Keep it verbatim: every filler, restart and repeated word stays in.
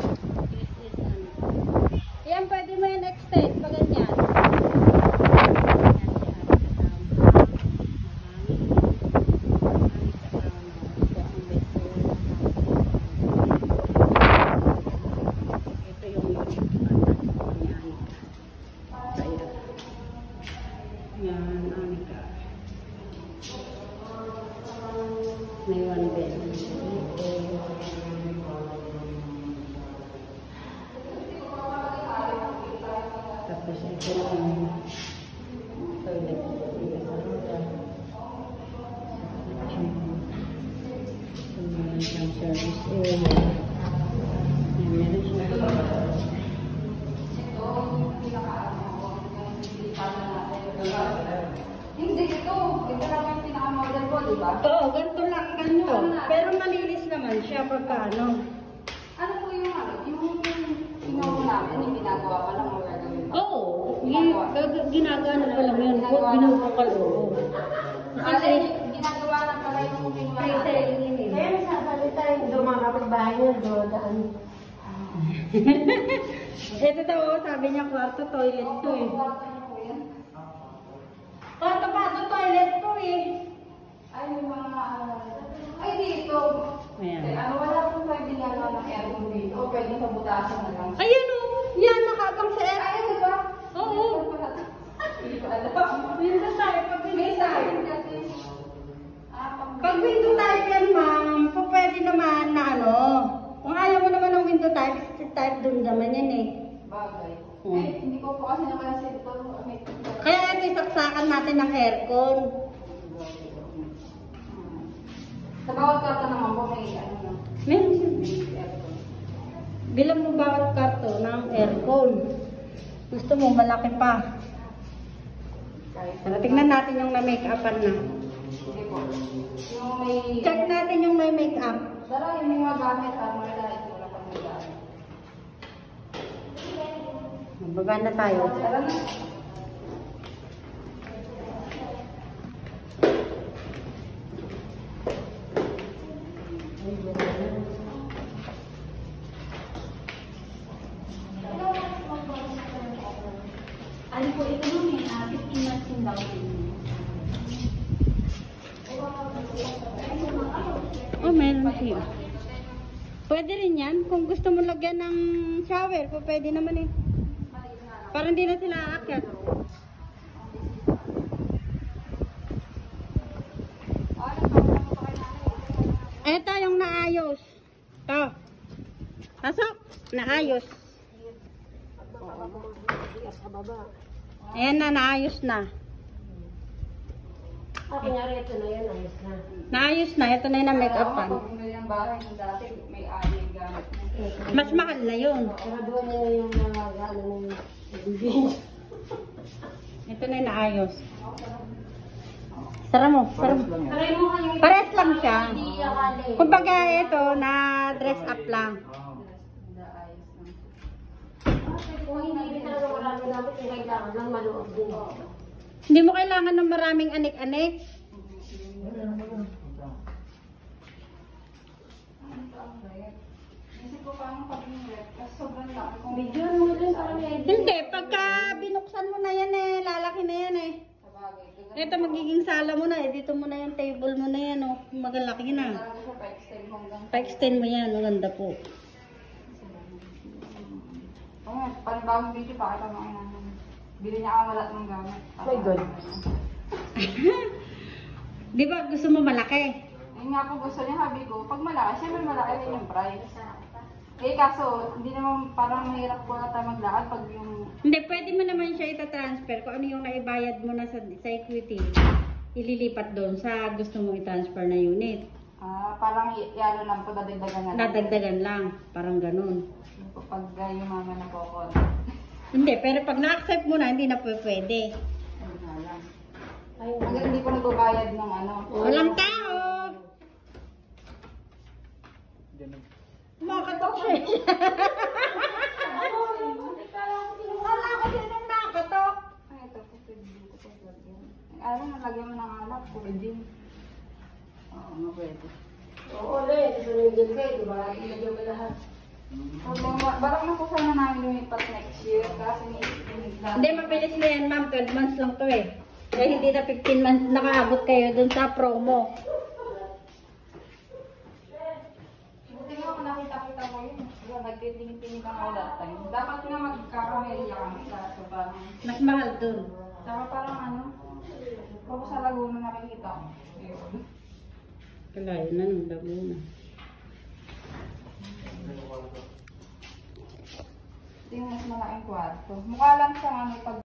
Yan, pwede mo yan extend pa ganyan. Yan, Anika. May one bed. Tapos ito yung toilet. Yung service area. Yan, meron siya. Hindi ito. Ito lang yung pinaka-model ko, di ba? Oo, ganito lang ganito. Pero malinis naman siya pagka ano. Ano po yung ano? Yung sinawa namin, yung ginagawa pa lang o gagawin pa? Oo, gi- ginagano pa lang yun. Binubukal, oo. Kasi ginagawa lang pala yung pinuha natin. Kaya nasasalita yung dumamapit bahay niya, doon. Ito daw, sabi niya, kwarto, toilet to eh. Kwarto pa ito, toilet to eh. Ay, yung mga ano. Ay, dito. Ayan. Eh, ano, wala pong pwede nga ano ng aircon dito. O pwede pabutasan na lang. Ayun o, yan, nakabang sa air. Ay, di ba? Oo. Hindi ko alam. Window type, pag window May type. sign kasi. Ah, pag- Pag window type yan, ma'am, po pwede naman na ano. Kung ayaw mo naman ng window type, type dun naman yan eh. Bagay. Hmm. Eh, hindi ko po kasi nakasin ito. May Kaya ito isaksakan natin ng aircon. Sa bawat kwarto naman po may ano na. Meron siya. Bilang mo bawat karto ng aircon. Gusto mo malaki pa. Kahit Pero tingnan natin yung na-make-upan na. Hindi po. Yung may... Check natin yung may make-up. Tara, yung mga gamit, ah, mga gamit, wala pang mga gamit. Mabaga na tayo. Tara na. Ano po ito mo may uh, fifteen months in down payment. Oh, meron siya. Pwede rin yan. Kung gusto mo lagyan ng shower, po pwede naman eh. Parang hindi na sila aakyat. Ito yung naayos. Ito. Pasok. Naayos. Ayan na, naayos na. Ah, kunyari ito na yan, ayos na. Naayos na. Ito na yung na-make-upan. Pag bumili ng bahay ng dati, may ali yung gamit mo. Mas mahal na yun. Pero doon nila yung mga ano ng bibig. Ito na yung naayos. Sara mo. Sara mo. Aray mo kayo. Pares lang siya. Hindi akali. Kumbaga ito, na-dress up lang. Kung hindi rin talaga marami namin, yung kailangan lang maluog din. Hindi mo kailangan ng maraming anik-anik. Isip ko paano pag yung red, kasi sobrang laki kung Medyo mo din parang may Hindi, pagka binuksan mo na yan eh, lalaki na yan eh. sa bagay. Ito magiging sala mo na eh, dito mo na yung table mo na yan oh, magalaki na. Talaga siya pa-extend hanggang... Pa-extend mo yan, maganda po. Oo nga, panibagong video pa kita mga inahan. Bili niya ako lahat ng gamit. My God. Di ba gusto mo malaki? Yun nga po gusto niya, sabi ko, pag malaki, syempre malaki rin yung price. Eh kaso, hindi naman parang mahirap po na tayo maglakad pag yung... Hindi, pwede mo naman siya ita-transfer kung ano yung naibayad mo na sa, sa equity. Ililipat doon sa gusto mo i-transfer na unit. Ah, parang i- ano lang po, dadagdagan na lang. Dadagdagan lang, parang ganun. Yun po, pag uh, yung mama na po ako. Hindi, pero pag na-accept mo na, hindi na po pwede. Ano nga lang. Ay, Hanggang hindi ko nagbabayad ng ano. Walang tao! Makatok siya. Wala ko sinong nakatok. Ay, ito po, pwede dito po. lagyan. Alam mo, lagyan mo ng alak, pwede. Oo, nga pwede. oo, ulit. Sunugin kayo, di ba? Ilagyan mo lahat. Problema, barang na po sana namin lumipat next year kasi ni Hindi, mabilis na yan, ma'am. twelve months lang to eh. Kaya hindi na fifteen months nakaabot kayo dun sa promo. Buti nga kung nakita-kita ko yun. Diba, nagtitingin-tingin lang ako that time. Dapat nga magkakamelya kami kaso parang... Mas mahal dun. Saka parang ano, kung sa Laguna nakikita ko. Ayun. Kalayo na nung Laguna. Ito yung mas malaking kwarto. Mukha lang siyang ano pag